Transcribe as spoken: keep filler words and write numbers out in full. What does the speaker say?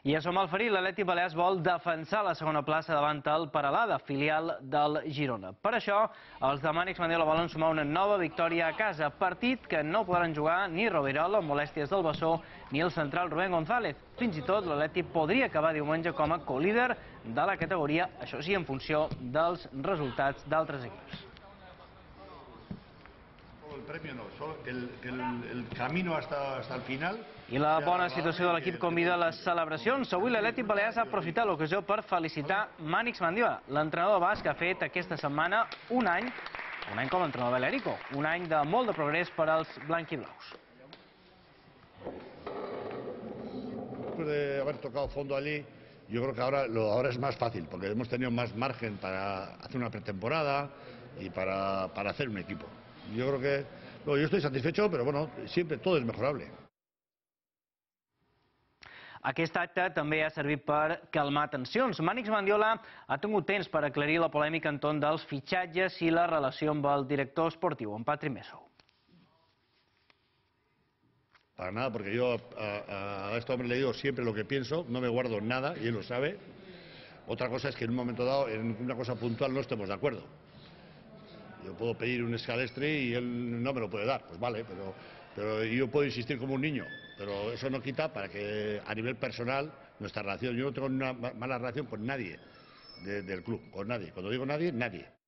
I a Somalferí, l'Atlètic Balears vol defensar la segona plaça davant el Peralada, filial del Girona. Per això, els de Mànix Mandiola volen sumar una nova victòria a casa, partit que no podran jugar ni Rovirola, amb molèsties del bessó, ni el central Rubén González. Fins i tot, l'Atlètic podria acabar diumenge com a colíder de la categoria, això sí, en funció dels resultats d'altres equips. El premio no, solo el, el, el camino hasta, hasta el final. I la bona situació de l'equip convida a les celebracions. Avui l'Atlètic Balears ha aprofitat l'ocasió per felicitar Mànix Mandiola, l'entrenador basc que ha fet aquesta setmana un any, un any com a entrenador de l'Erico, un any de molt de progrés per als blanquiblaus. Después de haber tocado fondo allí, yo creo que ahora, lo, ahora es más fácil, porque hemos tenido más margen para hacer una pretemporada y para, para hacer un equipo. Yo creo que, no, yo estoy satisfecho, pero bueno, siempre todo es mejorable. Aquest acte també ha servit per calmar tensions. Mànix Mandiola ha tingut temps per aclarir la polèmica entorn dels fitxatges i la relació amb el director esportiu, en Patri Meso. Para nada, porque yo a, a este hombre le digo siempre lo que pienso, no me guardo nada y él lo sabe. Otra cosa es que en un momento dado, en una cosa puntual, no estemos de acuerdo. Yo puedo pedir un escalestre y él no me lo puede dar, pues vale, pero, pero yo puedo insistir como un niño, pero eso no quita para que a nivel personal nuestra relación, yo no tengo una mala relación con nadie de, del club, con nadie. Cuando digo nadie, nadie.